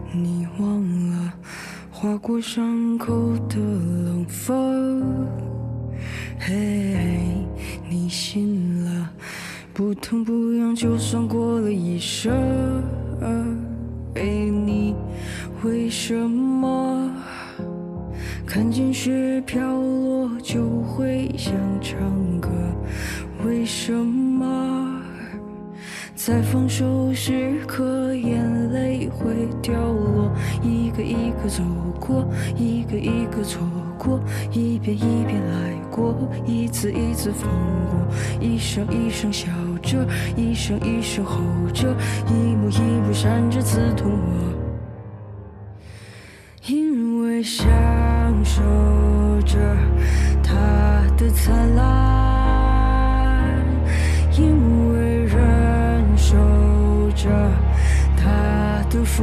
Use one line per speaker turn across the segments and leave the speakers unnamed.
你忘了划过伤口的冷风，嘿，你醒了，不疼不痒，就算过了一生。你为什么看见雪飘落就会想唱歌？为什么在放手时刻眼泪会掉落？一个一个走过，一个一个错过，一遍一遍来过，一次一次放过，一声一声笑着，一声一声吼着，一幕一幕闪着刺痛我。因为享受着它的灿烂，因为忍受着它的腐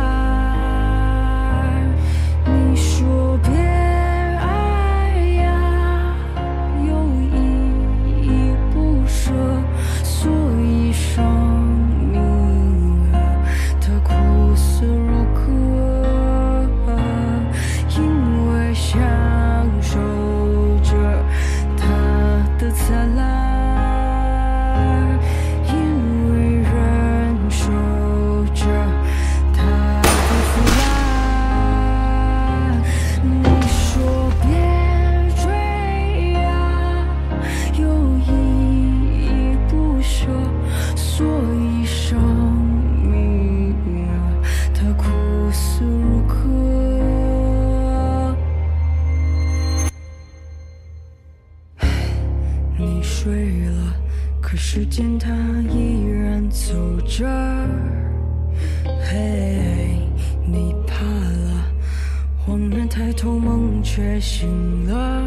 烂。你说别爱呀，又依依不舍，所以生命啊，它苦涩如歌。因为享受着它的灿烂，因为忍受着它的腐烂。你说别追呀，又依依不舍，所以生命啊，它苦涩如歌。你睡了，可时间它依然走着。嘿，你怕了，恍然抬头梦却醒了。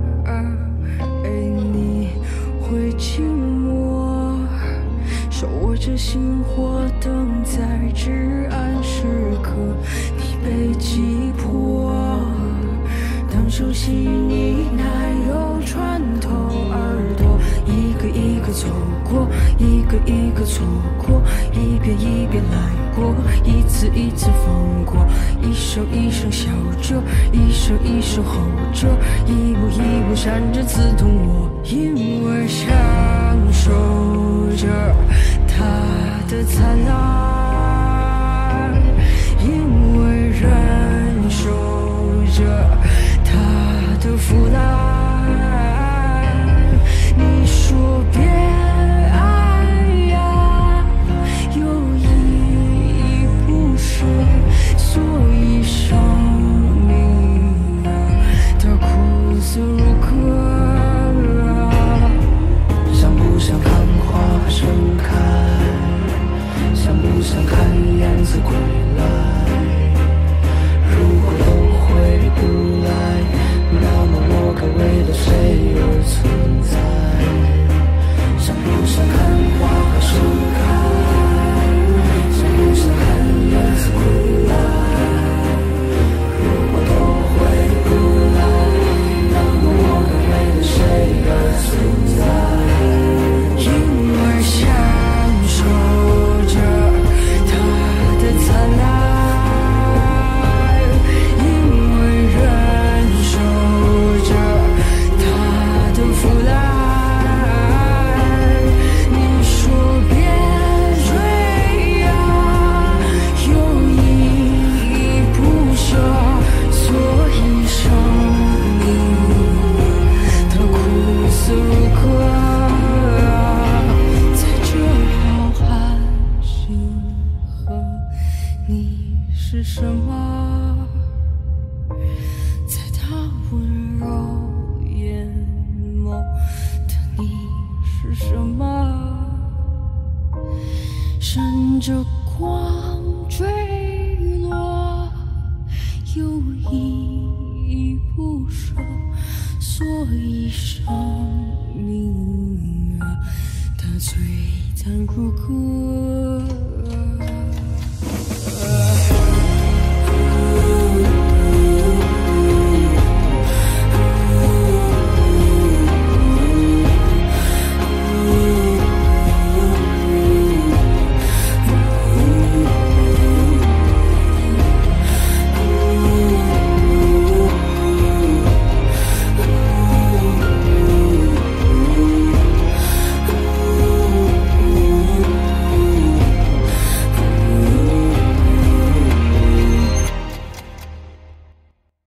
你会静默，手握着星火等在至暗时刻，你被击破。当熟悉你奶油穿透耳朵，一个一个走过，一个一个错过，一遍一遍来过，一次一次放过，一声一声笑着，一声一声吼着，一幕一幕闪着刺痛我。因为享受着它的灿烂，因为忍受着它的腐烂。你说别爱呀，又依依不舍，所以生命啊，它苦涩如歌。想不想看花盛开？想不想看燕子归来？如果都回不来，那么我该为了谁而存在？想不想看花盛开？想不想看燕子归来？如果都回不来，那么我该为了谁而存在？因为享受着它的灿烂。是什么？在他温柔眼眸的你是什么？闪着光坠落，又依依不舍，所以生命啊，它璀璨如歌。